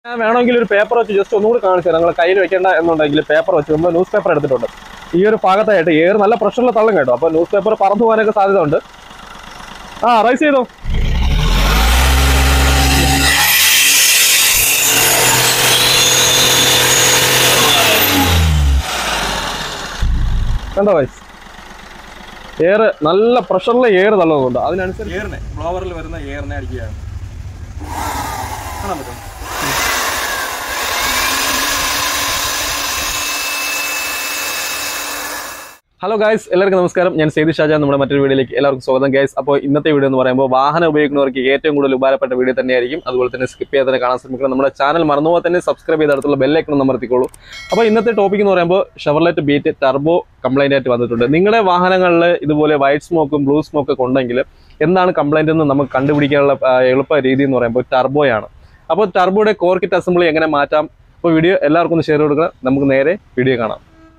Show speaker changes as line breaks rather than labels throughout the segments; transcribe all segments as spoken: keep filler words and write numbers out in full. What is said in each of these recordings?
ഞാൻ വേണമെങ്കിൽ ഒരു പേപ്പർ വെച്ച് ജസ്റ്റ് ഒന്നുകൂടി കാണിച്ചു തരാം. നിങ്ങൾ കയ്യിൽ വെക്കേണ്ട എന്നുണ്ടെങ്കിൽ പേപ്പർ വെച്ച് നമ്മൾ ന്യൂസ് പേപ്പർ എടുത്തിട്ടുണ്ട്. ഈ ഒരു ഭാഗത്തായിട്ട് എയർ നല്ല പ്രഷറിൽ തള്ളും കേട്ടോ. അപ്പോൾ ന്യൂസ് പേപ്പർ പറന്നു പോകാനൊക്കെ സാധ്യത ഉണ്ട്. ആ റൈസ് ചെയ്തോ. കണ്ടോ വൈസ്, എയർ നല്ല പ്രഷറിൽ എയർ തള്ളുന്നുണ്ട്. അതിനനുസരിച്ച് എയറിനെ ബ്ലോവറിൽ വരുന്ന എയറിനെ അടിക്കുകയാണ്. കാണാൻ പറ്റും. ഹലോ ഗൈസ്, എല്ലാവർക്കും നമസ്കാരം. ഞാൻ സെയ്ദ് ഷാജാൻ. നമ്മുടെ മറ്റൊരു വീഡിയോയിലേക്ക് എല്ലാവർക്കും സ്വാഗതം ഗൈസ്. അപ്പോൾ ഇന്നത്തെ വീഡിയോ എന്ന് പറയുമ്പോൾ വാഹനം ഉപയോഗിക്കുന്നവർക്ക് ഏറ്റവും കൂടുതൽ ഉപകാരപ്പെട്ട വീഡിയോ തന്നെയായിരിക്കും. അതുപോലെ തന്നെ സ്കിപ്പ് ചെയ്യാതെ തന്നെ കാണാൻ ശ്രമിക്കണം. നമ്മുടെ ചാനൽ മറന്നുപോകാൻ തന്നെ സബ്സ്ക്രൈബ് ചെയ്ത അടുത്തുള്ള ബെല്ലൈക്കൺ അമർത്തിക്കോളൂ. അപ്പോൾ ഇന്നത്തെ ടോപ്പിക് എന്ന് പറയുമ്പോൾ ഷെവർലെറ്റ് ബീറ്റ് ടർബോ കംപ്ലൈൻ്റ് ആയിട്ട് വന്നിട്ടുണ്ട്. നിങ്ങളുടെ വാഹനങ്ങളിൽ ഇതുപോലെ വൈറ്റ് സ്മോക്കും ബ്ലൂ സ്മോക്കും ഒക്കെ ഉണ്ടെങ്കിൽ എന്താണ് കംപ്ലൈൻ്റ് എന്ന് നമുക്ക് കണ്ടുപിടിക്കാനുള്ള എളുപ്പ രീതി എന്ന് പറയുമ്പോൾ ടർബോയാണ്. അപ്പോൾ ടർബോയുടെ കോർ കിറ്റ് അസംബ്ലി എങ്ങനെ മാറ്റാം? അപ്പോൾ വീഡിയോ എല്ലാവർക്കും ഒന്ന് ഷെയർ കൊടുക്കുക. നമുക്ക് നേരെ വീഡിയോ കാണാം.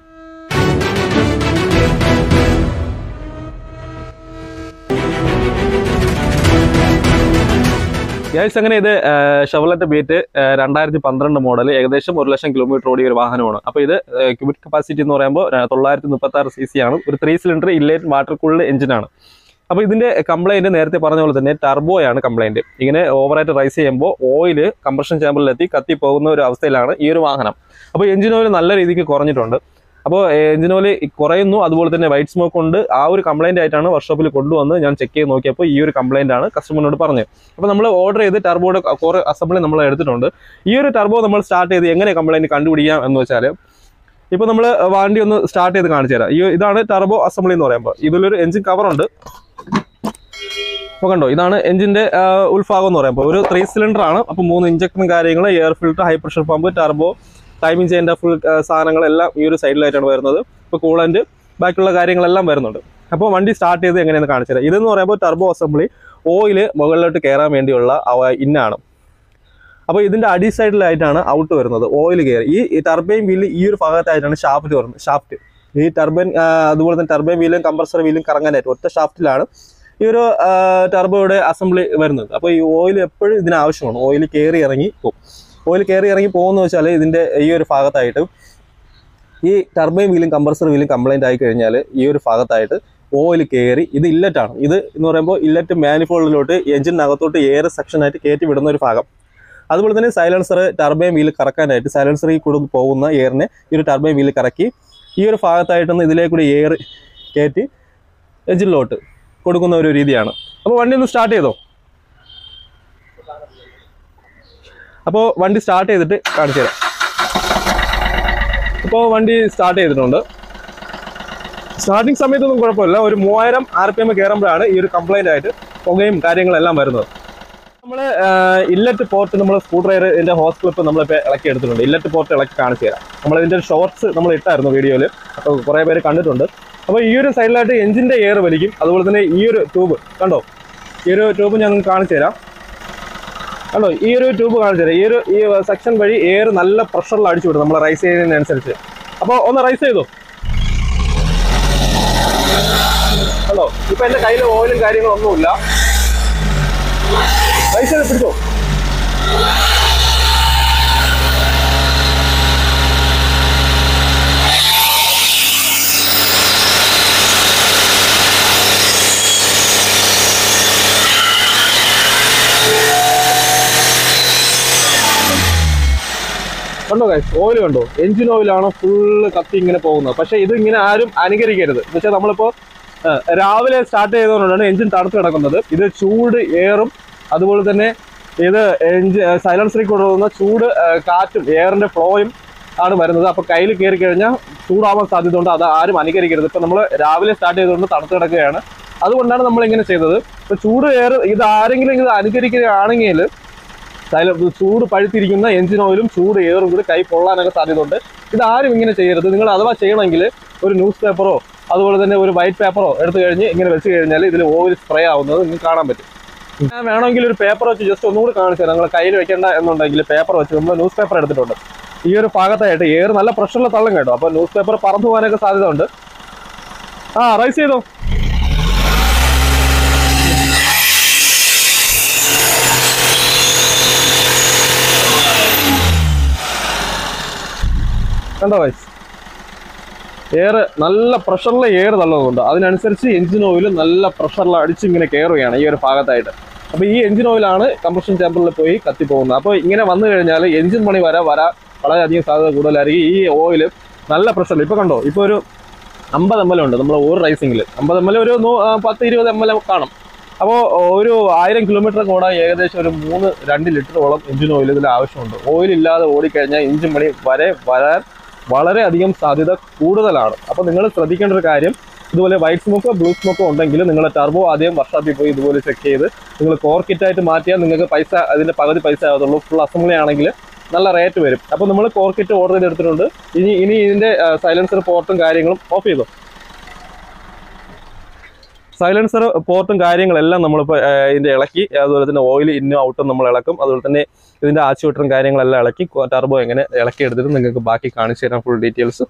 ഗൈസ്, അങ്ങനെ ഇത് ഷെവർലെറ്റ് ബീറ്റ് രണ്ടായിരത്തി പന്ത്രണ്ട് മോഡൽ, ഏകദേശം ഒരു ലക്ഷം കിലോമീറ്റർ ഓടിയ ഒരു വാഹനമാണ്. അപ്പോൾ ഇത് ക്യൂബിക് കപ്പാസിറ്റി എന്ന് പറയുമ്പോൾ തൊള്ളായിരത്തി മുപ്പത്തി ആറ് സി സി ആണ്. ഒരു three cylinder inline water cooled എഞ്ചിനാണ്. അപ്പോൾ ഇതിന്റെ കംപ്ലൈന്റ് നേരത്തെ പറഞ്ഞ പോലെ തന്നെ ടർബോയാണ് കംപ്ലൈന്റ്. ഇങ്ങനെ ഓവറായിട്ട് റൈസ് ചെയ്യുമ്പോൾ ഓയിൽ കംപ്രഷൻ ചാമ്പറിലെത്തി കത്തി പോകുന്ന ഒരു അവസ്ഥയിലാണ് ഈ ഒരു വാഹനം. അപ്പോൾ എഞ്ചിൻ ഓയിൽ നല്ല രീതിക്ക് കുറഞ്ഞിട്ടുണ്ട്. അപ്പോൾ എഞ്ചിൻ ഓയിൽ കുറയുന്നു, അതുപോലെ തന്നെ വൈറ്റ് സ്മോക്ക് ഉണ്ട്. ആ ഒരു കംപ്ലൈന്റ് ആയിട്ടാണ് വർക്ക്ഷോപ്പിൽ കൊണ്ടുവന്ന് ഞാൻ ചെക്ക് ചെയ്ത് നോക്കിയപ്പോൾ ഈ ഒരു കംപ്ലൈന്റ് ആണ് കസ്റ്റമറിനോട് പറഞ്ഞത്. അപ്പോൾ നമ്മൾ ഓർഡർ ചെയ്ത് ടർബോയുടെ കോർ അസംബ്ലി നമ്മൾ എടുത്തിട്ടുണ്ട്. ഈ ഒരു ടർബോ നമ്മൾ സ്റ്റാർട്ട് ചെയ്ത് എങ്ങനെ കംപ്ലൈന്റ് കണ്ടുപിടിക്കാം എന്ന് വെച്ചാൽ, ഇപ്പോൾ നമ്മൾ വണ്ടി ഒന്ന് സ്റ്റാർട്ട് ചെയ്ത് കാണിച്ചു തരാം. ഈ ഇതാണ് ടർബോ അസംബ്ലി എന്ന് പറയുമ്പോൾ. ഇതിലൊരു എഞ്ചിൻ കവറുണ്ട്. അപ്പോൾ കണ്ടോ, ഇതാണ് എഞ്ചിന്റെ ഉൾഭാഗം എന്ന് പറയുമ്പോൾ. ഒരു ത്രീ സിലിണ്ടർ ആണ്. അപ്പോൾ മൂന്ന് ഇഞ്ചക്ടറും കാര്യങ്ങൾ, air filter, high pressure pump, turbo, timing ചെയ്യേണ്ട ഫുൾ സാധനങ്ങളെല്ലാം ഈ ഒരു സൈഡിലായിട്ടാണ് വരുന്നത്. ഇപ്പോൾ കൂളന്റ്, ബാക്കിയുള്ള കാര്യങ്ങളെല്ലാം വരുന്നുണ്ട്. അപ്പോൾ വണ്ടി സ്റ്റാർട്ട് ചെയ്ത് എങ്ങനെയെന്ന് കാണിച്ചു തരാം. ഇതെന്ന് പറയുമ്പോൾ ടർബോ അസംബ്ലി ഓയിൽ മുകളിലോട്ട് കയറാൻ വേണ്ടിയുള്ള ഇന്നാണ്. അപ്പോൾ ഇതിന്റെ അടി സൈഡിലായിട്ടാണ് ഔട്ട് വരുന്നത്, ഓയിൽ കയറി. ഈ ടർബൈൻ വീല് ഈ ഒരു ഭാഗത്തായിട്ടാണ് ഷാഫ്റ്റ് വരുന്നത്. ഷാഫ്റ്റ് ഈ ടർബൈൻ, അതുപോലെ തന്നെ ടർബൈൻ വീലും കംപ്രസർ വീലും കറങ്ങാനായിട്ട് ഒറ്റ ഷാഫ്റ്റിലാണ് ഈ ഒരു ടർബോയുടെ അസംബ്ലി വരുന്നത്. അപ്പോൾ ഈ ഓയിൽ എപ്പോഴും ഇതിന് ആവശ്യമാണ്. ഓയിൽ കയറി ഇറങ്ങി പോകും. ഓയിൽ കയറി ഇറങ്ങി പോകുന്ന വെച്ചാൽ ഇതിൻ്റെ ഈ ഒരു ഭാഗത്തായിട്ട് ഈ ടർബൈൻ വീലും കംപ്രസർ വീലും കംപ്ലൈൻറ്റ് ആയി കഴിഞ്ഞാൽ ഈ ഒരു ഭാഗത്തായിട്ട് ഓയിൽ കയറി, ഇത് ഇല്ലറ്റാണ്. ഇത് എന്ന് പറയുമ്പോൾ ഇല്ലറ്റ് മാനിഫോൾഡിലോട്ട് എഞ്ചിനകത്തോട്ട് എയർ സെക്ഷനായിട്ട് കയറ്റി വിടുന്ന ഒരു ഭാഗം. അതുപോലെ തന്നെ സൈലൻസർ ടർബൈൻ വീല് കറക്കാനായിട്ട് സൈലൻസറിൽ കൂടെ പോകുന്ന എയറിനെ ഈ ഒരു ടർബൈൻ വീല് കറക്കി ഈ ഒരു ഭാഗത്തായിട്ടൊന്ന് ഇതിലേക്കൂടി എയർ കയറ്റി എഞ്ചിനിലോട്ട് കൊടുക്കുന്ന ഒരു രീതിയാണ്. അപ്പോൾ വണ്ടി ഒന്ന് സ്റ്റാർട്ട് ചെയ്തോ. അപ്പോൾ വണ്ടി സ്റ്റാർട്ട് ചെയ്തിട്ട് കാണിച്ചു തരാം. ഇപ്പോൾ വണ്ടി സ്റ്റാർട്ട് ചെയ്തിട്ടുണ്ട്. സ്റ്റാർട്ടിങ് സമയത്തൊന്നും കുഴപ്പമില്ല. ഒരു മൂവായിരം ആർ പി എം കയറുമ്പോഴാണ് ഈ ഒരു കംപ്ലൈൻ്റ് ആയിട്ട് പുകയും കാര്യങ്ങളെല്ലാം വരുന്നത്. നമ്മൾ ഇല്ലറ്റ് പോർട്ട്, നമ്മൾ സ്ക്രൂ ഡ്രൈവറിൻ്റെ ഹോസ് ക്ലിപ്പ് നമ്മളിപ്പോൾ ഇളക്കി എടുത്തിട്ടുണ്ട്. ഇല്ലറ്റ് പോർട്ട് ഇളക്കി കാണിച്ചു തരാം. നമ്മളിതിൻ്റെ ഷോർട്സ് നമ്മൾ ഇട്ടായിരുന്നു വീഡിയോയിൽ, അപ്പോൾ കുറേ പേര് കണ്ടിട്ടുണ്ട്. അപ്പോൾ ഈ ഒരു സൈഡിലായിട്ട് എഞ്ചിൻ്റെ എയർ വലിക്കും. അതുപോലെ തന്നെ ഈ ഒരു ട്യൂബ് കണ്ടോ, ഈ ഒരു ട്യൂബ് ഞാൻ കാണിച്ചു തരാം. കണ്ടോ, ഈ ഒരു ട്യൂബ് കാണിച്ചു തരാം. ഈ ഒരു ഈ സെക്ഷൻ വഴി എയർ നല്ല പ്രഷറിൽ അടിച്ചു വിടും നമ്മൾ റൈസ് ചെയ്യുന്നതിനനുസരിച്ച്. അപ്പോൾ ഒന്ന് റൈസ് ചെയ്തോ. കണ്ടോ, ഇപ്പം എൻ്റെ കയ്യിൽ ഓയിലും കാര്യങ്ങളൊന്നുമില്ല. റൈസ് ചെയ്ത് പിടിച്ചോ. കണ്ടോ ഗൈസ്, ഓയിൽ കണ്ടോ, എഞ്ചിൻ ഓയിലാണ് ഫുള്ള് കത്തി ഇങ്ങനെ പോകുന്നത്. പക്ഷേ ഇത് ഇങ്ങനെ ആരും അനുകരിക്കരുത്. എന്ന് വെച്ചാൽ നമ്മളിപ്പോൾ രാവിലെ സ്റ്റാർട്ട് ചെയ്തുകൊണ്ടാണ് എഞ്ചിൻ തണുത്ത് കിടക്കുന്നത്. ഇത് ചൂട് എയറും അതുപോലെ തന്നെ ഇത് എഞ്ചിൻ സൈലൻസറിൽ കൊണ്ടുപോകുന്ന ചൂട് കാറ്റും എയറിൻ്റെ ഫ്ലോയും ആണ് വരുന്നത്. അപ്പോൾ കയ്യിൽ കയറി കഴിഞ്ഞാൽ ചൂടാവാൻ സാധ്യത ഉണ്ട്. അത് ആരും അനുകരിക്കരുത്. ഇപ്പോൾ നമ്മൾ രാവിലെ സ്റ്റാർട്ട് ചെയ്തുകൊണ്ട് തണുത്ത് കിടക്കുകയാണ്. അതുകൊണ്ടാണ് നമ്മളിങ്ങനെ ചെയ്തത്. ഇപ്പോൾ ചൂട് എയർ ഇത് ആരെങ്കിലും ഇത് അനുകരിക്കുകയാണെങ്കിൽ ചൂട് പഴുത്തിരിക്കുന്ന എഞ്ചിൻ ഓയിലും ചൂട് എയറും കൂടി കൈ പൊള്ളാനൊക്കെ സാധ്യതയുണ്ട്. ഇതാരും ഇങ്ങനെ ചെയ്യരുത്. നിങ്ങൾ അഥവാ ചെയ്യണമെങ്കിൽ ഒരു ന്യൂസ് പേപ്പറോ അതുപോലെ തന്നെ ഒരു വൈറ്റ് പേപ്പറോ എടുത്തു കഴിഞ്ഞ് ഇങ്ങനെ വെച്ച് കഴിഞ്ഞാൽ ഇതിൽ ഓയിൽ സ്പ്രേ ആവുന്നത് നിങ്ങൾക്ക് കാണാൻ പറ്റും. ഞാൻ വേണമെങ്കിൽ ഒരു പേപ്പർ വെച്ച് ജസ്റ്റ് ഒന്നുകൂടി കാണിച്ചു തരാം. നിങ്ങൾ കയ്യിൽ വെക്കേണ്ട എന്നുണ്ടെങ്കിൽ പേപ്പർ വെച്ച് നമ്മൾ ന്യൂസ് പേപ്പർ എടുത്തിട്ടുണ്ട്. ഈ ഒരു ഭാഗത്തായിട്ട് എയർ നല്ല പ്രഷറിൽ തള്ളും കേട്ടോ. അപ്പോൾ ന്യൂസ് പേപ്പർ പറന്നു പോകാനൊക്കെ സാധ്യത ഉണ്ട്. ആ റൈസ് ചെയ്തോ. കണ്ടോ ഗൈസ്, എയർ നല്ല പ്രഷറിൽ എയർ തള്ളുന്നുണ്ട്. അതിനനുസരിച്ച് എഞ്ചിൻ ഓയിൽ നല്ല പ്രഷറിൽ അടിച്ചിങ്ങനെ കയറുകയാണ് ഈ ഒരു ഭാഗത്തായിട്ട്. അപ്പോൾ ഈ എഞ്ചിൻ ഓയിലാണ് കംപ്രഷൻ ചേമ്പറിൽ പോയി കത്തിപ്പോകുന്നത്. അപ്പോൾ ഇങ്ങനെ വന്നു കഴിഞ്ഞാൽ എഞ്ചിൻ പണി വരെ വരാൻ വളരെയധികം സാധ്യത കൂടുതലായിരിക്കും. ഈ ഓയിൽ നല്ല പ്രഷറിൽ ഇപ്പോൾ കണ്ടോ, ഇപ്പോൾ ഒരു അമ്പത് എം എൽ ഉണ്ട് നമ്മൾ ഒരു റൈസിങ്ങിൽ. അമ്പത് എം എൽ ഒരു പത്ത് ഇരുപത് എം എൽ കാണും. അപ്പോൾ ഒരു ആയിരം കിലോമീറ്റർ ഓടാൻ ഏകദേശം ഒരു മൂന്ന് രണ്ട് ലിറ്ററോളം എഞ്ചിൻ ഓയിൽ ഇതിൽ ആവശ്യമുണ്ട്. ഓയിൽ ഇല്ലാതെ ഓടിക്കഴിഞ്ഞാൽ എഞ്ചിൻ പണി വരെ വരാൻ വളരെയധികം സാധ്യത കൂടുതലാണ്. അപ്പോൾ നിങ്ങൾ ശ്രദ്ധിക്കേണ്ട ഒരു കാര്യം, ഇതുപോലെ വൈറ്റ് സ്മോക്കോ ബ്ലൂ സ്മോക്കോ ഉണ്ടെങ്കിൽ നിങ്ങൾ ടർബോ ആദ്യം വർക്ക്ഷോപ്പിൽ പോയി ഇതുപോലെ ചെക്ക് ചെയ്ത് നിങ്ങൾ കോർ കിറ്റായിട്ട് മാറ്റിയാൽ നിങ്ങൾക്ക് പൈസ അതിൻ്റെ പകുതി പൈസ ആകത്തുള്ളൂ. ഫുൾ അസംബ്ലി ആണെങ്കിൽ നല്ല റേറ്റ് വരും. അപ്പോൾ നമ്മൾ കോർ കിറ്റ് ഓർഡർ ചെയ്തെടുത്തിട്ടുണ്ട്. ഇനി ഇനി ഇതിൻ്റെ സൈലൻസർ പോർട്ടും കാര്യങ്ങളും ഓഫ് ചെയ്തു. സൈലൻസർ പോർട്ടും കാര്യങ്ങളെല്ലാം നമ്മളിപ്പോൾ ഇതിൻ്റെ ഇളക്കി, അതുപോലെ തന്നെ ഓയിൽ ഇന്നും ഔട്ടും നമ്മൾ ഇളക്കും. അതുപോലെ തന്നെ ഇതിൻ്റെ ആച്ചുവിട്ടറും കാര്യങ്ങളെല്ലാം ഇളക്കി ടർബോ എങ്ങനെ ഇളക്കി എടുത്തിട്ട് നിങ്ങൾക്ക് ബാക്കി കാണിച്ചു തരാം ഫുൾ ഡീറ്റെയിൽസ്.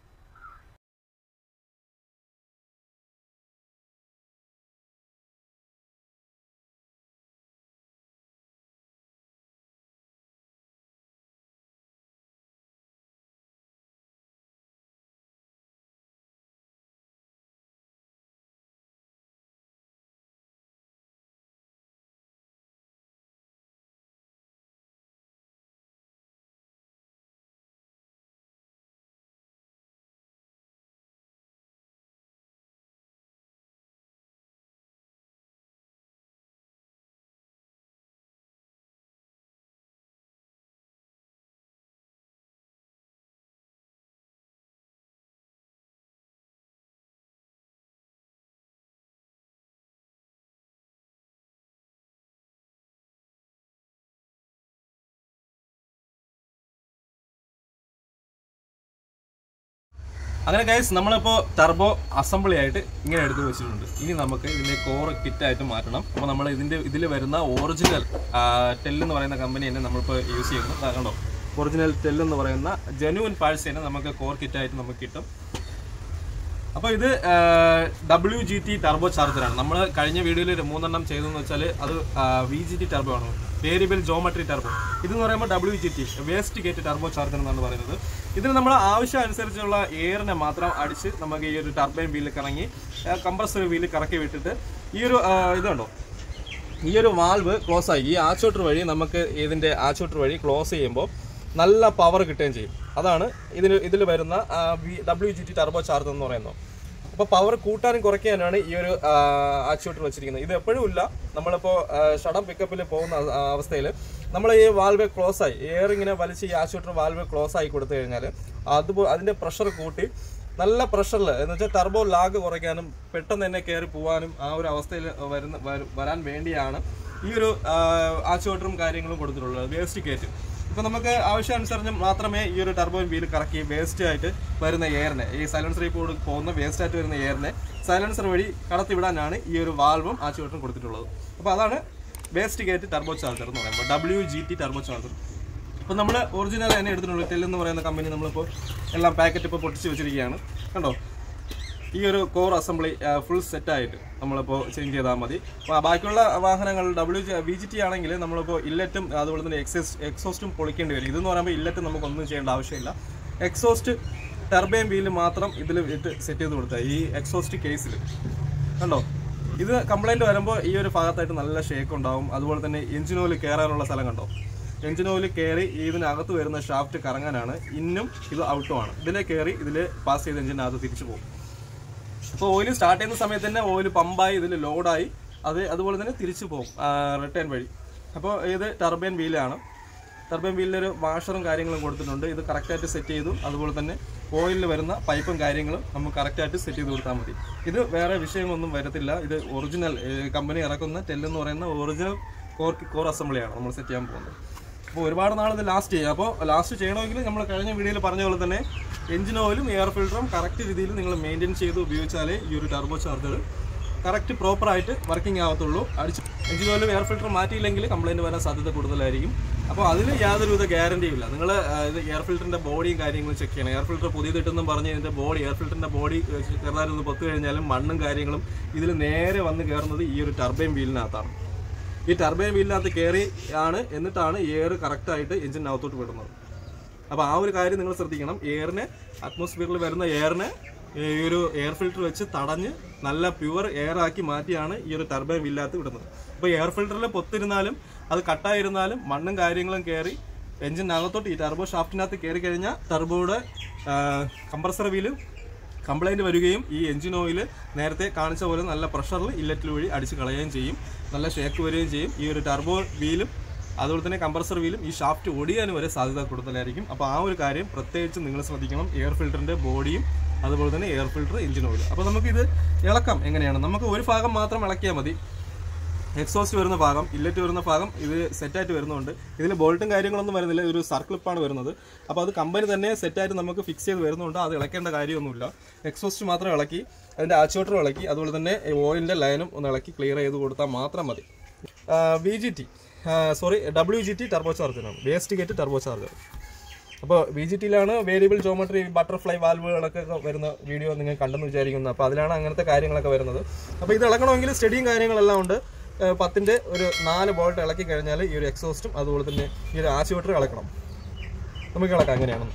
അങ്ങനെ ഗൈസ്, നമ്മളിപ്പോൾ ടർബോ അസംബ്ലി ആയിട്ട് ഇങ്ങനെ എടുത്ത് വെച്ചിട്ടുണ്ട്. ഇനി നമുക്ക് ഇതിൻ്റെ കോർ കിറ്റായിട്ട് മാറ്റണം. അപ്പോൾ നമ്മൾ ഇതിൻ്റെ ഇതിൽ വരുന്ന ഒറിജിനൽ ടെൽ എന്ന് പറയുന്ന കമ്പനി തന്നെ നമ്മളിപ്പോൾ യൂസ് ചെയ്യുന്നത്. കണ്ടോ, ഒറിജിനൽ ടെൽ എന്ന് പറയുന്ന ജെന്യുവൻ പാർട്സ് തന്നെ നമുക്ക് കോർ കിറ്റായിട്ട് നമുക്ക് കിട്ടും. അപ്പോൾ ഇത് ഡബ്ല്യു ജി ടി ടർബോ ചാർജറാണ്. നമ്മൾ കഴിഞ്ഞ വീഡിയോയിൽ മൂന്നെണ്ണം ചെയ്തതെന്ന് വെച്ചാൽ അത് വി ജി ടി ടർബോ ആണ്, വേരിയബിൾ ജോമെട്രി ടർബോ. ഇതെന്ന് പറയുമ്പോൾ W G T waste gate turbocharger എന്നാണ് പറയുന്നത്. ഇതിന് നമ്മൾ ആവശ്യം അനുസരിച്ചുള്ള എയറിനെ മാത്രം അടിച്ച് നമുക്ക് ഈ ഒരു ടർബൈൻ വീലിൽ കറങ്ങി കംപ്രസർ വീലിൽ കറക്കി വിട്ടിട്ട് ഈ ഒരു ഇതുണ്ടോ, ഈ ഒരു വാൽവ് ക്ലോസ് ആയി ഈ ആച്ചോട്ടർ വഴി നമുക്ക് ഇതിൻ്റെ ആച്ചോട്ടർ വഴി ക്ലോസ് ചെയ്യുമ്പോൾ നല്ല പവർ കിട്ടുകയും ചെയ്യും. അതാണ് ഇതിന് ഇതിൽ വരുന്ന W G T turbocharger എന്ന് പറയുന്നത്. അപ്പോൾ പവർ കൂട്ടാനും കുറയ്ക്കാനാണ് ഈ ഒരു ആക്ച്വേറ്റർ വെച്ചിരിക്കുന്നത്. ഇത് എപ്പോഴും ഇല്ല. നമ്മളിപ്പോൾ ഷടം പിക്കപ്പിൽ പോകുന്ന അവസ്ഥയിൽ നമ്മൾ ഈ വാൽവ് ക്ലോസ് ആയി എയർ ഇങ്ങനെ വലിച്ച് ഈ ആക്ച്വേറ്റർ വാൽവ് ക്ലോസ് ആയി കൊടുത്തു കഴിഞ്ഞാൽ അതുപോലെ അതിൻ്റെ പ്രഷർ കൂട്ടി നല്ല പ്രഷറിൽ എന്ന് വെച്ചാൽ ടർബോ ലാഗ് കുറയ്ക്കാനും പെട്ടെന്ന് തന്നെ കയറി പോകാനും ആ ഒരു അവസ്ഥയിൽ വരുന്ന വരാൻ വേണ്ടിയാണ് ഈ ഒരു ആക്ച്വേറ്ററും കാര്യങ്ങളും കൊടുത്തിട്ടുള്ളത്. വേസ്റ്റ് ഗേറ്റ് ഇപ്പോൾ നമുക്ക് ആവശ്യാനുസരണം മാത്രമേ ഈ ഒരു ടർബോയിൻ വീൽ കറക്കി വേസ്റ്റ് ആയിട്ട് വരുന്ന എയറിനെ, ഈ സൈലൻസറിൽ കൂടി പോകുന്ന വേസ്റ്റ് ആയിട്ട് വരുന്ന എയറിനെ സൈലൻസർ വഴി കടത്തിവിടാനാണ് ഈ ഒരു വാൽവും ആക്ച്വേറ്ററും കൊടുത്തിട്ടുള്ളത്. അപ്പോൾ അതാണ് വേസ്റ്റ് ഗേറ്റ് ടർബോ ചാർജർ എന്ന് പറയുമ്പോൾ W G T turbocharger. അപ്പോൾ നമ്മൾ ഒറിജിനൽ തന്നെ എടുത്തിട്ടുള്ളത് ടെൽ എന്ന് പറയുന്ന കമ്പനി നമ്മളിപ്പോൾ എല്ലാം പാക്കറ്റ് ഇപ്പോൾ പൊട്ടിച്ച് വെച്ചിരിക്കുകയാണ്. കണ്ടോ, ഈ ഒരു കോർ അസംബ്ലി ഫുൾ സെറ്റായിട്ട് നമ്മളിപ്പോൾ ചേഞ്ച് ചെയ്താൽ മതി. ബാക്കിയുള്ള വാഹനങ്ങൾ ഡബ്ല്യു വി ജി ടി ആണെങ്കിൽ നമ്മളിപ്പോൾ ഇല്ലറ്റും അതുപോലെ തന്നെ എക്സോസ് എക്സോസ്റ്റും പൊളിക്കേണ്ടി വരും. ഇതെന്ന് പറയുമ്പോൾ ഇല്ലറ്റ് നമുക്കൊന്നും ചെയ്യേണ്ട ആവശ്യമില്ല. എക്സോസ്റ്റ് ടർബൈൻ വീല് മാത്രം ഇതിൽ ഇട്ട് സെറ്റ് ചെയ്ത് കൊടുത്താൽ ഈ എക്സോസ്റ്റ് കേസിൽ കണ്ടോ, ഇത് കംപ്ലൈൻറ്റ് വരുമ്പോൾ ഈ ഒരു ഭാഗത്തായിട്ട് നല്ല ഷേക്ക് ഉണ്ടാവും. അതുപോലെ തന്നെ എഞ്ചിൻ ഓയിൽ കയറാനുള്ള സ്ഥലം കണ്ടോ, എഞ്ചിൻ ഓയിൽ കയറി ഇതിനകത്ത് വരുന്ന ഷാഫ്റ്റ് കറങ്ങാനാണ് ഇന്നും ഇത് ഔട്ടുമാണ്. ഇതിലെ കയറി ഇതിൽ പാസ് ചെയ്ത് എഞ്ചിനകത്ത് തിരിച്ചു പോകും. അപ്പോൾ ഓയിൽ സ്റ്റാർട്ട് ചെയ്യുന്ന സമയത്ത് തന്നെ ഓയിൽ പമ്പായി ഇതിൽ ലോഡായി അത് അതുപോലെ തന്നെ തിരിച്ചു പോകും റിട്ടേൺ വഴി. അപ്പോൾ ഇത് ടർബൈൻ വീലാണ്. ടർബൈൻ വീലിലൊരു വാഷറും കാര്യങ്ങളും കൊടുത്തിട്ടുണ്ട്. ഇത് കറക്റ്റായിട്ട് സെറ്റ് ചെയ്തു. അതുപോലെ തന്നെ ഓയിലിൽ വരുന്ന പൈപ്പും കാര്യങ്ങളും നമുക്ക് കറക്റ്റായിട്ട് സെറ്റ് ചെയ്ത് കൊടുത്താൽ മതി. ഇത് വേറെ വിഷയമൊന്നും വരത്തില്ല. ഇത് ഒറിജിനൽ കമ്പനി ഇറക്കുന്ന ടെൽ എന്ന് പറയുന്ന ഒറിജിനൽ കോർ കോർ അസംബ്ലിയാണ് നമ്മൾ സെറ്റ് ചെയ്യാൻ പോകുന്നത്. അപ്പോൾ ഒരുപാട് നാൾ ഇത് ലാസ്റ്റ് ചെയ്യും. അപ്പോൾ ലാസ്റ്റ് ചെയ്യണമെങ്കിൽ നമ്മൾ കഴിഞ്ഞ വീഡിയോയിൽ പറഞ്ഞ പോലെ തന്നെ എഞ്ചിൻ ഓയിലും എയർ ഫിൽറ്ററും കറക്റ്റ് രീതിയിൽ നിങ്ങൾ മെയിൻറ്റെയിൻ ചെയ്ത് ഉപയോഗിച്ചാലേ ഈ ഒരു ടർബോ ചാർജർ കറക്റ്റ് പ്രോപ്പറായിട്ട് വർക്കിംഗ് ആവത്തുള്ളൂ. അടിച്ച് എഞ്ചിൻ ഓയിലും എയർ ഫിൽറ്ററും മാറ്റിയില്ലെങ്കിൽ കംപ്ലയിൻറ്റ് വരാൻ സാധ്യത കൂടുതലായിരിക്കും. അപ്പോൾ അതിൽ യാതൊരുവിധ ഗ്യാരണ്ടിയും ഇല്ല. നിങ്ങൾ ഇത് എയർ ഫിൽറ്ററിൻ്റെ ബോഡിയും കാര്യങ്ങളും ചെക്ക് ചെയ്യണം. എയർ ഫിൽറ്റർ പുതിയത് കിട്ടുമെന്നും പറഞ്ഞ് ഇതിൻ്റെ ബോഡി എയർ ഫിൽറ്ററിൻ്റെ ബോഡി ചെറുതായിട്ടൊന്ന് പൊത്തു കഴിഞ്ഞാലും മണ്ണും കാര്യങ്ങളും ഇതിൽ നേരെ വന്ന് കയറുന്നത് ഈ ഒരു ടർബൈൻ വീലിനകത്താണ്. ഈ ടർബൈൻ വീലിനകത്ത് കയറി ആണ് എന്നിട്ടാണ് എയർ കറക്റ്റായിട്ട് എഞ്ചിനകത്തോട്ട് വിടുന്നത്. അപ്പോൾ ആ ഒരു കാര്യം നിങ്ങൾ ശ്രദ്ധിക്കണം. എയറിനെ അറ്റ്മോസ്ഫിയറിൽ വരുന്ന എയറിനെ ഈ ഒരു എയർ ഫിൽറ്റർ വെച്ച് തടഞ്ഞ് നല്ല പ്യുവർ എയർ ആക്കി മാറ്റിയാണ് ഈ ഒരു ടർബൈൻ വീലിനകത്ത് വിടുന്നത്. അപ്പോൾ എയർ ഫിൽറ്ററിൽ പൊത്തിരുന്നാലും അത് കട്ടായിരുന്നാലും മണ്ണും കാര്യങ്ങളും കയറി എഞ്ചിനകത്തോട്ട് ഈ ടർബോ ഷാഫ്റ്റിനകത്ത് കയറി കഴിഞ്ഞാൽ ടർബോയുടെ കംപ്രസർ വീല് കംപ്ലൈൻറ്റ് വരികയും ഈ എഞ്ചിൻ ഓയിൽ നേരത്തെ കാണിച്ച പോലെ നല്ല പ്രഷറിൽ ഇല്ലറ്റിൽ വഴി അടിച്ച് കളയുകയും ചെയ്യും, നല്ല ഷേക്ക് വരികയും ചെയ്യും. ഈ ഒരു ടർബോ വീലും അതുപോലെ തന്നെ കംപ്രസർ വീലും ഈ ഷാഫ്റ്റ് ഒടിയാനും വരെ സാധ്യത കൂടുതലായിരിക്കും. അപ്പോൾ ആ ഒരു കാര്യം പ്രത്യേകിച്ച് നിങ്ങൾ ശ്രദ്ധിക്കണം. എയർ ഫിൽറ്ററിൻ്റെ ബോഡിയും അതുപോലെ തന്നെ എയർ ഫിൽറ്റർ, എഞ്ചിൻ ഓയിൽ. അപ്പോൾ നമുക്കിത് ഇളക്കാം എങ്ങനെയാണ്? നമുക്ക് ഒരു ഭാഗം മാത്രം ഇളക്കിയാൽ മതി. എക്സോസ്റ്റ് വരുന്ന ഭാഗം, ഇല്ലറ്റ് വരുന്ന ഭാഗം ഇത് സെറ്റായിട്ട് വരുന്നുണ്ട്. ഇതിൽ ബോൾട്ടും കാര്യങ്ങളൊന്നും വരുന്നില്ല, ഒരു സർക്ലിപ്പാണ് വരുന്നത്. അപ്പോൾ അത് കമ്പനി തന്നെ സെറ്റായിട്ട് നമുക്ക് ഫിക്സ് ചെയ്ത് വരുന്നുണ്ട്. അത് ഇളക്കേണ്ട കാര്യമൊന്നുമില്ല. എക്സോസ്റ്റ് മാത്രം ഇളക്കി, അതിൻ്റെ ആച്ചുവേറ്റർ ഇളക്കി, അതുപോലെ തന്നെ ഓയിലിൻ്റെ ലൈനും ഒന്ന് ഇളക്കി ക്ലിയർ ചെയ്ത് കൊടുത്താൽ മാത്രം മതി. V G T sorry W G T turbo ചാർജറാണ്, വേസ്റ്റ് ഗേറ്റ് ടർബോ ചാർജർ. അപ്പോൾ വി ജി ടിയിലാണ് വേരിയബിൾ ജോമെട്രി ബട്ടർഫ്ലൈ വാൽവുകളൊക്കെ വരുന്ന വീഡിയോ നിങ്ങൾ കണ്ടെന്ന് വിചാരിക്കുന്നത്. അപ്പോൾ അതിലാണ് അങ്ങനത്തെ കാര്യങ്ങളൊക്കെ വരുന്നത്. അപ്പോൾ ഇത് ഇളക്കണമെങ്കിൽ സ്റ്റഡിയും കാര്യങ്ങളെല്ലാം ഉണ്ട്. പത്തിൻ്റെ ഒരു നാല് ബോൾട്ട് ഇളക്കി കഴിഞ്ഞാൽ ഈ ഒരു എക്സോസ്റ്റും അതുപോലെ തന്നെ ഈ ഒരു ആച്ചുവേറ്റർ ഇളക്കണം. നമുക്ക് ഇളക്കാം എങ്ങനെയാണെന്ന്.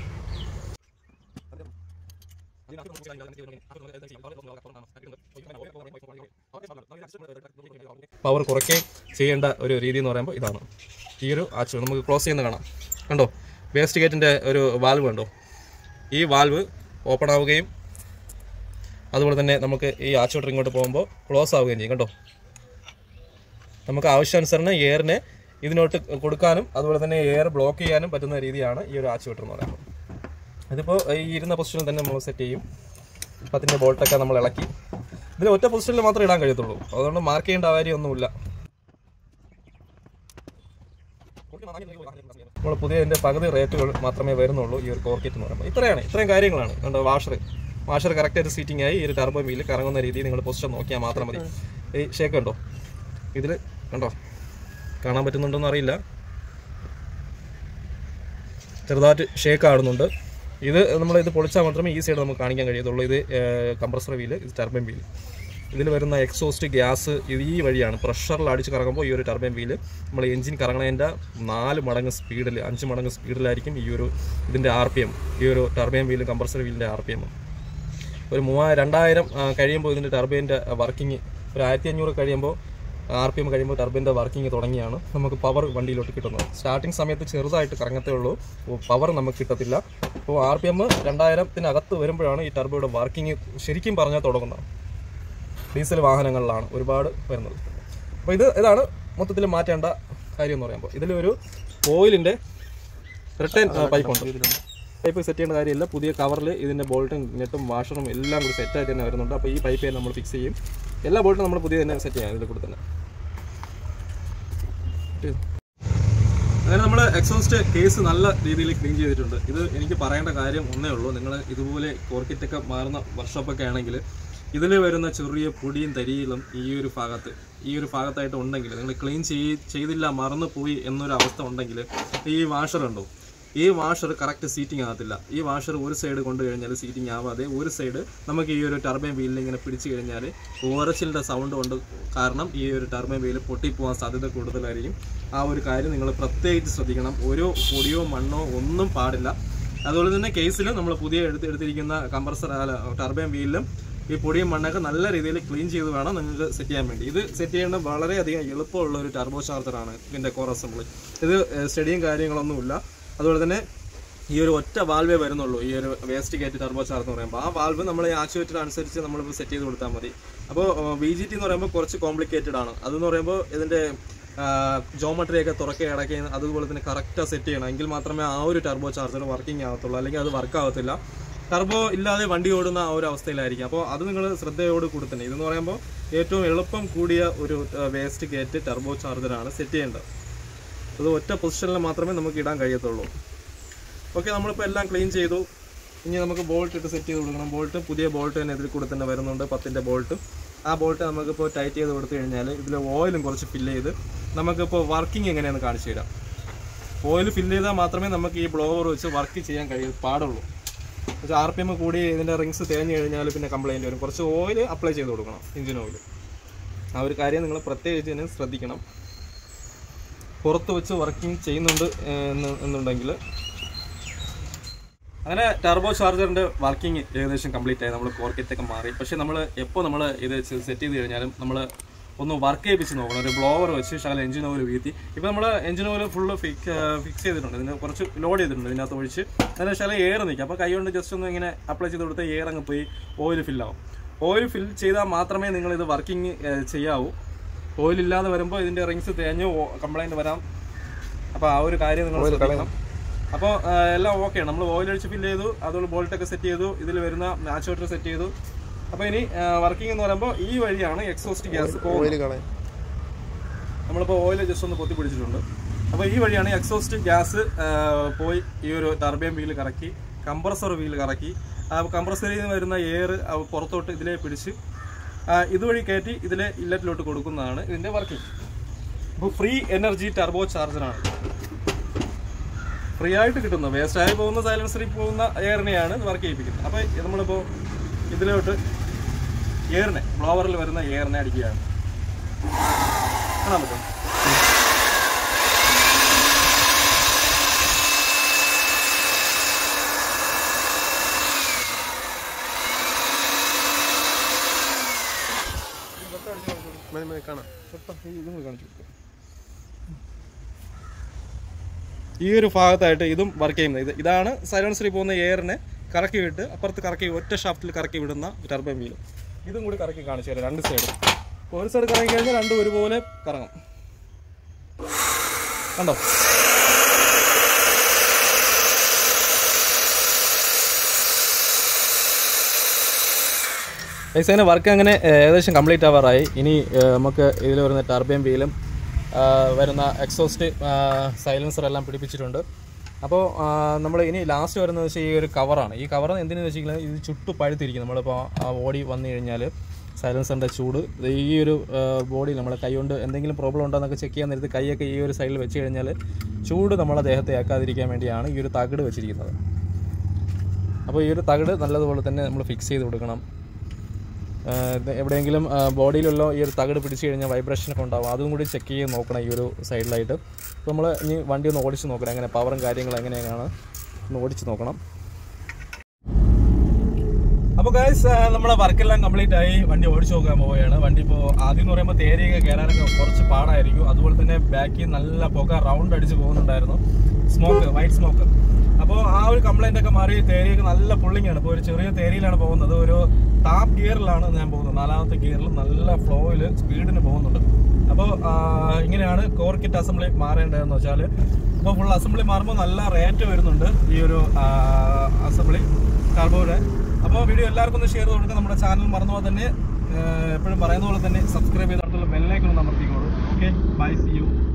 പവർ കുറയ്ക്കുകയും ചെയ്യേണ്ട ഒരു രീതി എന്ന് പറയുമ്പോൾ ഇതാണ്. ഈ ഒരു ആച്ചു നമുക്ക് ക്ലോസ് ചെയ്യുന്ന കാണാം, കണ്ടോ? വേസ്റ്റ് ഗേറ്റിൻ്റെ ഒരു വാൽവ് കണ്ടോ? ഈ വാൽവ് ഓപ്പൺ ആവുകയും അതുപോലെ തന്നെ നമുക്ക് ഈ ആച്ചുവേറ്റർ ഇങ്ങോട്ട് പോകുമ്പോൾ ക്ലോസ് ആവുകയും ചെയ്യും, കണ്ടോ? നമുക്ക് ആവശ്യാനുസരണം എയറിനെ ഇതിനോട്ട് കൊടുക്കാനും അതുപോലെ തന്നെ എയർ ബ്ലോക്ക് ചെയ്യാനും പറ്റുന്ന രീതിയാണ് ഈ ഒരു ആച്ചുവേറ്റർ എന്ന് പറയുന്നത്. ഇതിപ്പോൾ ഈ ഇരുന്ന പൊസിഷനിൽ തന്നെ നമ്മൾ സെറ്റ് ചെയ്യും. പത്തിൻ്റെ ബോൾട്ടൊക്കെ നമ്മൾ ഇളക്കി. ഇതിൽ ഒറ്റ പൊസിഷനിൽ മാത്രമേ ഇടാൻ കഴിയത്തുള്ളൂ, അതുകൊണ്ട് മാർക്ക് ചെയ്യേണ്ട കാര്യമൊന്നുമില്ല. നമ്മൾ പുതിയ ഇതിൻ്റെ പകുതി റേറ്റുകൾ മാത്രമേ വരുന്നുള്ളൂ ഈ ഒരു കോർക്കിറ്റ് എന്ന് പറയുമ്പോൾ. ഇത്രയാണ്, ഇത്രയും കാര്യങ്ങളാണ്. കണ്ടോ? വാഷർ വാഷർ കറക്റ്റായിട്ട് സീറ്റിംഗ് ആയി ഈ ഒരു ടർബോ വീല് കറങ്ങുന്ന രീതിയിൽ നിങ്ങൾ പൊസിഷൻ നോക്കിയാൽ മാത്രം മതി. ഈ ഷേക്ക് കണ്ടോ? ഇതിൽ കണ്ടോ? കാണാൻ പറ്റുന്നുണ്ടോയെന്ന് അറിയില്ല, ചെറുതായിട്ട് ഷേക്ക് ആടുന്നുണ്ട്. ഇത് നമ്മൾ ഇത് പൊളിച്ചാൽ മാത്രമേ ഈ സൈഡ് നമുക്ക് കാണിക്കാൻ കഴിയത്തുള്ളൂ. ഇത് കംപ്രസർ വീല്, ഇത് ടർബൈൻ വീല്. ഇതിൽ വരുന്ന എക്സോസ്റ്റ് ഗ്യാസ് ഇത് ഈ വഴിയാണ് പ്രഷറിൽ അടിച്ച് കറങ്ങുമ്പോൾ ഈ ഒരു ടർബൈൻ വീല് നമ്മൾ എഞ്ചിൻ കറങ്ങണതിൻ്റെ നാല് മടങ്ങ് സ്പീഡിൽ, അഞ്ച് മടങ്ങ് സ്പീഡിലായിരിക്കും ഈ ഒരു ഇതിൻ്റെ ആർ പി എം, ഈ ഒരു ടർബൈൻ വീല് കംപ്രസർ വീലിൻ്റെ ആർ പി എം. ഒരു മൂവായിരം രണ്ടായിരം കഴിയുമ്പോൾ ഇതിൻ്റെ ടർബൈൻ്റെ വർക്കിംഗ്, ഒരു ആയിരത്തി അഞ്ഞൂറ് കഴിയുമ്പോൾ ആർ പി എം കഴിയുമ്പോൾ ടർബൈൻ്റെ വർക്കിംഗ് തുടങ്ങിയാണ് നമുക്ക് പവർ വണ്ടിയിലോട്ട് കിട്ടുന്നത്. സ്റ്റാർട്ടിങ് സമയത്ത് ചെറുതായിട്ട് കറങ്ങത്തേ ഉള്ളൂ, പവർ നമുക്ക് കിട്ടത്തില്ല. അപ്പോൾ ആർ പി എം രണ്ടായിരത്തിനകത്ത് വരുമ്പോഴാണ് ഈ ടർബോയുടെ വർക്കിംഗ് ശരിക്കും പറഞ്ഞാൽ തുടങ്ങുന്നത്. ഡീസൽ വാഹനങ്ങളിലാണ് ഒരുപാട് വരുന്നത്. അപ്പോൾ ഇത് ഇതാണ് മൊത്തത്തിൽ മാറ്റേണ്ട കാര്യം എന്ന് പറയുമ്പോൾ. ഇതിലൊരു ഓയിലിൻ്റെ റിട്ടേൺ പൈപ്പ് ഉണ്ട്. പൈപ്പ് സെറ്റ് ചെയ്യേണ്ട കാര്യമില്ല. പുതിയ കവറിൽ ഇതിൻ്റെ ബോൾട്ടും നെട്ടും വാഷറും എല്ലാം കൂടി സെറ്റായിട്ട് തന്നെ വരുന്നുണ്ട്. അപ്പോൾ ഈ പൈപ്പ് നമ്മൾ ഫിക്സ് ചെയ്യും. എല്ലാ ബോൾട്ടും നമ്മൾ പുതിയ തന്നെ സെറ്റ് ചെയ്യാം ഇതിൽ കൂടെ തന്നെ. അങ്ങനെ നമ്മൾ എക്സോസ്റ്റ് കേസ് നല്ല രീതിയിൽ ക്ലീൻ ചെയ്തിട്ടുണ്ട്. ഇത് എനിക്ക് പറയേണ്ട കാര്യം ഒന്നേ ഉള്ളൂ. നിങ്ങൾ ഇതുപോലെ കോർക്കിറ്റൊക്കെ മാറുന്ന വർക്ക്ഷോപ്പൊക്കെ ആണെങ്കിൽ ഇതിൽ വരുന്ന ചെറിയ പൊടിയും തരിയിലും ഈ ഒരു ഭാഗത്ത് ഈ ഒരു ഭാഗത്തായിട്ട് ഉണ്ടെങ്കിൽ, നിങ്ങൾ ക്ലീൻ ചെയ് ചെയ്തില്ല മറന്നു പോയി എന്നൊരു അവസ്ഥ ഉണ്ടെങ്കിൽ ഈ വാഷർ ഉണ്ടോ, ഈ വാഷർ കറക്റ്റ് സീറ്റിംഗ് ആകത്തില്ല. ഈ വാഷർ ഒരു സൈഡ് കൊണ്ടു കഴിഞ്ഞാൽ സീറ്റിംഗ് ആവാതെ ഒരു സൈഡ് നമുക്ക് ഈ ഒരു ടർബൈൻ വീലിൽ ഇങ്ങനെ പിടിച്ചു കഴിഞ്ഞാൽ ഓറച്ചിലിൻ്റെ സൗണ്ട് കൊണ്ട് കാരണം ഈ ഒരു ടർബൈൻ വീല് പൊട്ടിപ്പോകാൻ സാധ്യത കൂടുതലായിരിക്കും. ആ ഒരു കാര്യം നിങ്ങൾ പ്രത്യേകിച്ച് ശ്രദ്ധിക്കണം. ഒരു പൊടിയോ മണ്ണോ ഒന്നും പാടില്ല. അതുപോലെ തന്നെ കേസിൽ നമ്മൾ പുതിയ എടുത്ത് എടുത്തിരിക്കുന്ന കംപ്രസർ ടർബൈൻ വീലിലും ഈ പൊടിയും മണ്ണൊക്കെ നല്ല രീതിയിൽ ക്ലീൻ ചെയ്ത് വേണം നിങ്ങൾക്ക് സെറ്റ് ചെയ്യാൻ വേണ്ടി. ഇത് സെറ്റ് ചെയ്യേണ്ട വളരെയധികം എളുപ്പമുള്ള ഒരു ടർബോ ചാർജറാണ് ഇതിൻ്റെ കോർ അസംബ്ലി. ഇത് സ്റ്റഡിയും കാര്യങ്ങളൊന്നുമില്ല. അതുപോലെ തന്നെ ഈ ഒരു ഒറ്റ വാൽവേ വരുന്നുള്ളൂ ഈ ഒരു വേസ്റ്റ് ഗേറ്റ് ടർബോ ചാർജ് എന്ന് പറയുമ്പോൾ. ആ വാൽവ് നമ്മൾ ഈ ആക്ച്വേറ്റർ അനുസരിച്ച് നമ്മളിപ്പോൾ സെറ്റ് ചെയ്ത് കൊടുത്താൽ മതി. അപ്പോൾ വി ജി ടി എന്ന് പറയുമ്പോൾ കുറച്ച് കോംപ്ലിക്കേറ്റഡ് ആണ്. അതെന്ന് പറയുമ്പോൾ ഇതിൻ്റെ ജോമെട്രിയൊക്കെ തുറക്കുക അടയ്ക്കുക അതുപോലെ തന്നെ കറക്റ്റാണ് സെറ്റ് ചെയ്യണം. എങ്കിൽ മാത്രമേ ആ ഒരു ടർബോ ചാർജർ വർക്കിംഗ് ആകത്തുള്ളൂ, അല്ലെങ്കിൽ അത് വർക്ക് ആകത്തില്ല. ടർബോ ഇല്ലാതെ വണ്ടി ഓടുന്ന ആ ഒരു അവസ്ഥയിലായിരിക്കും. അപ്പോൾ അത് നിങ്ങൾ ശ്രദ്ധയോട് കൂടി തന്നെ. ഇതെന്ന് പറയുമ്പോൾ ഏറ്റവും എളുപ്പം കൂടിയ ഒരു വേസ്റ്റ് ഗേറ്റ് ടർബോ ചാർജറാണ് സെറ്റ് ചെയ്യേണ്ടത്. അത് ഒറ്റ പൊസിഷനിൽ മാത്രമേ നമുക്ക് ഇടാൻ കഴിയത്തുള്ളൂ. ഓക്കെ, നമ്മളിപ്പോൾ എല്ലാം ക്ലീൻ ചെയ്തു. ഇനി നമുക്ക് ബോൾട്ട് ഇട്ട് സെറ്റ് ചെയ്ത് കൊടുക്കണം. ബോൾട്ട് പുതിയ ബോൾട്ട് തന്നെ ഇതിൽ കൂടെ തന്നെ വരുന്നുണ്ട്, പത്തിൻ്റെ ബോൾട്ട്. ആ ബോൾട്ട് നമുക്കിപ്പോൾ ടൈറ്റ് ചെയ്ത് കൊടുത്തു കഴിഞ്ഞാൽ ഇതിൽ ഓയിലും കുറച്ച് ഫില്ല് ചെയ്ത് നമുക്കിപ്പോൾ വർക്കിംഗ് എങ്ങനെയാണെന്ന് കാണിച്ചു തരാം. ഓയിൽ ഫില്ല് ചെയ്താൽ മാത്രമേ നമുക്ക് ഈ ബ്ലോവർ വെച്ച് വർക്ക് ചെയ്യാൻ കഴിയും പാടുള്ളൂ. പക്ഷേ ആർ പി എം കൂടി ഇതിൻ്റെ റിങ്സ് തേഞ്ഞ് കഴിഞ്ഞാൽ പിന്നെ കംപ്ലയിൻറ്റ് വരും. കുറച്ച് ഓയിൽ അപ്ലൈ ചെയ്ത് കൊടുക്കണം, എഞ്ചിൻ ഓയിൽ. ആ ഒരു കാര്യം നിങ്ങൾ പ്രത്യേകിച്ച് തന്നെ ശ്രദ്ധിക്കണം. പുറത്ത് വെച്ച് വർക്കിംഗ് ചെയ്യുന്നുണ്ട് എന്ന് എന്നുണ്ടെങ്കിൽ അങ്ങനെ ടർബോ ചാർജറിൻ്റെ വർക്കിംഗ് ഏകദേശം കംപ്ലീറ്റ് ആയി. നമ്മൾ കോർ കിറ്റൊക്കെ മാറി. പക്ഷേ നമ്മൾ എപ്പോൾ നമ്മൾ ഇത് സെറ്റ് ചെയ്ത് കഴിഞ്ഞാലും നമ്മൾ ഒന്ന് വർക്ക് ചെയ്യിപ്പിച്ച് നോക്കണം. ഒരു ബ്ലോവർ വെച്ച് ശകലം എഞ്ചിൻ ഓയിൽ വീഴ്ത്തി. ഇപ്പോൾ നമ്മൾ engine oil full fix fix ചെയ്തിട്ടുണ്ട്. ഇതിന് കുറച്ച് ലോഡ് ചെയ്തിട്ടുണ്ട്. ഇതിനകത്ത് ഒഴിച്ച് അതിന് ശകലം എയർ നിൽക്കും. അപ്പോൾ കൈ കൊണ്ട് ജസ്റ്റ് ഒന്ന് ഇങ്ങനെ അപ്ലൈ ചെയ്ത് കൊടുത്താൽ എയർ അങ്ങ് പോയി ഓയിൽ ഫില്ലാവും. ഓയിൽ ഫിൽ ചെയ്താൽ മാത്രമേ നിങ്ങളിത് വർക്കിംഗ് ചെയ്യാവൂ. ഓയിലില്ലാതെ വരുമ്പോൾ ഇതിൻ്റെ റിങ്സ് തേഞ്ഞ് കംപ്ലൈൻറ്റ് വരാം. അപ്പോൾ ആ ഒരു കാര്യം നിങ്ങൾ ശ്രദ്ധിക്കണം. അപ്പോൾ എല്ലാം ഓക്കെയാണ്. നമ്മൾ ഓയിൽ ഒഴിച്ച് ഫില്ല് ചെയ്തു, അതുപോലെ ബോൾട്ടൊക്കെ സെറ്റ് ചെയ്തു, ഇതിൽ വരുന്ന ആക്ച്വേറ്റർ സെറ്റ് ചെയ്തു. അപ്പോൾ ഇനി വർക്കിംഗ് എന്ന് പറയുമ്പോൾ ഈ വഴിയാണ് എക്സോസ്റ്റ് ഗ്യാസ് പോകുന്നത്. നമ്മളിപ്പോൾ ഓയിൽ ജസ്റ്റ് ഒന്ന് പൊത്തി പിടിച്ചിട്ടുണ്ട്. അപ്പോൾ ഈ വഴിയാണ് എക്സോസ്റ്റ് ഗ്യാസ് പോയി ഈ ഒരു ടർബൈൻ വീൽ കറക്കി, കംപ്രസർ വീൽ കറക്കി, കംപ്രസറിൽ നിന്ന് വരുന്ന എയർ പുറത്തോട്ട് ഇതിലെ പിടിച്ച് ഇതുവഴി കയറ്റി ഇതിലെ ഇല്ലറ്റിലോട്ട് കൊടുക്കുന്നതാണ് ഇതിൻ്റെ വർക്കിംഗ്. അപ്പോൾ ഫ്രീ എനർജി ടർബോ ചാർജറാണ്. ഫ്രീ ആയിട്ട് കിട്ടുന്നത്, വേസ്റ്റായി പോകുന്ന സൈലൻസറിൽ പോകുന്ന എയറിനെയാണ് വർക്ക് ചെയ്യിപ്പിക്കുന്നത്. അപ്പോൾ നമ്മളിപ്പോൾ ഇതിലോട്ട് എയറിനെ, ബ്ലോവറിൽ വരുന്ന എയറിനെ അടിക്കുകയാണ്. കാണാൻ പറ്റും. ഈ ഒരു ഭാഗത്തായിട്ട് ഇതും വർക്ക് ചെയ്യുന്നത്. ഇത് ഇതാണ് സൈലൻസറിൽ പോകുന്ന എയറിനെ കറക്കി വിട്ട് അപ്പുറത്ത് കറക്കി ഒറ്റ ഷാഫ്റ്റിൽ കറക്കി വിടുന്ന ടർബൈൻ വീൽ. ഇതും കൂടി കറക്കി കാണിച്ചു തരാം. രണ്ട് സൈഡ്, ഒരു സൈഡ് കറങ്ങി കഴിഞ്ഞാൽ രണ്ടും ഒരുപോലെ കറങ്ങും. കണ്ടോ? പൈസേൻ്റെ വർക്ക് അങ്ങനെ ഏകദേശം കംപ്ലീറ്റ് ആവാറായി. ഇനി നമുക്ക് ഇതിൽ വരുന്ന ടർബൈൻ വീലും വരുന്ന എക്സോസ്റ്റ് സൈലൻസർ എല്ലാം പിടിപ്പിച്ചിട്ടുണ്ട്. അപ്പോൾ നമ്മൾ ഇനി ലാസ്റ്റ് വരുന്നത് വെച്ചാൽ ഈ ഒരു കവറാണ്. ഈ കവർ എന്തിനെന്ന് വെച്ച് കഴിഞ്ഞാൽ ഇത് ചുട്ടു പഴുത്തിരിക്കും. നമ്മളിപ്പോൾ ആ ബോഡി വന്നു കഴിഞ്ഞാൽ സൈലൻസറിൻ്റെ ചൂട് ഈ ഒരു ബോഡി നമ്മൾ കൈ കൊണ്ട് എന്തെങ്കിലും പ്രോബ്ലം ഉണ്ടോ എന്നൊക്കെ ചെക്ക് ചെയ്യാൻ നേരത്ത് കൈയൊക്കെ ഈ ഒരു സൈഡിൽ വെച്ച് കഴിഞ്ഞാൽ ചൂട് നമ്മളെ ദേഹത്തെ ഏക്കാതിരിക്കാൻ വേണ്ടിയാണ് ഈ ഒരു തകിട് വെച്ചിരിക്കുന്നത്. അപ്പോൾ ഈ ഒരു തകിട് നല്ലതുപോലെ തന്നെ നമ്മൾ ഫിക്സ് ചെയ്ത് കൊടുക്കണം. എവിടെയെങ്കിലും ബോഡിയിലുള്ള ഈ ഒരു തകിട് പിടിച്ച് കഴിഞ്ഞാൽ വൈബ്രേഷനൊക്കെ ഉണ്ടാവും. അതും കൂടി ചെക്ക് ചെയ്ത് നോക്കണം ഈ ഒരു സൈഡിലായിട്ട്. അപ്പോൾ നമ്മൾ ഇനി വണ്ടി ഒന്ന് ഓടിച്ച് നോക്കണം, എങ്ങനെ പവറും കാര്യങ്ങളും എങ്ങനെയാണ് ഒന്ന് ഓടിച്ച് നോക്കണം. അപ്പോൾ ഗൈസ് നമ്മളെ വർക്കെല്ലാം കംപ്ലീറ്റ് ആയി. വണ്ടി ഓടിച്ച് നോക്കാൻ പോവുകയാണ്. വണ്ടി ഇപ്പോൾ ആദ്യം എന്ന് പറയുമ്പോൾ തേരിയൊക്കെ കയറാനൊക്കെ കുറച്ച് പാടായിരിക്കും. അതുപോലെ തന്നെ ബാക്കിൽ നല്ല പുക റൗണ്ട് അടിച്ച് പോകുന്നുണ്ടായിരുന്നു, സ്മോക്ക്, വൈറ്റ് സ്മോക്ക്. അപ്പോൾ ആ ഒരു കംപ്ലൈൻ്റ് ഒക്കെ മാറി തേരിയൊക്കെ നല്ല പുള്ളിങ്ങാണ്. ഇപ്പോൾ ഒരു ചെറിയ തേരിയിലാണ് പോകുന്നത്. ഒരു ടാപ്പ് ഗിയറിലാണ് ഞാൻ പോകുന്നത്. നാലാമത്തെ ഗിയറിൽ നല്ല ഫ്ലോയിൽ സ്പീഡിന് പോകുന്നുണ്ട്. അപ്പോൾ ഇങ്ങനെയാണ് കോർ കിറ്റ് അസംബ്ലി മാറേണ്ടതെന്ന് വെച്ചാൽ, ഇപ്പോൾ ഫുൾ അസംബ്ലി മാറുമ്പോൾ നല്ല റേറ്റ് വരുന്നുണ്ട് ഈ ഒരു അസംബ്ലി ടർബോയുടെ. അപ്പോൾ വീഡിയോ എല്ലാവർക്കും ഒന്ന് ഷെയർ ചെയ്ത് കൊടുക്കുക. നമ്മുടെ ചാനൽ മറന്നുപോലെ തന്നെ എപ്പോഴും പറയുന്ന പോലെ തന്നെ സബ്സ്ക്രൈബ് ചെയ്തിട്ടുള്ള ബെല്ലൈക്കൺ ഒന്ന് അമർത്തിക്കോളൂ. Okay, bye, see U.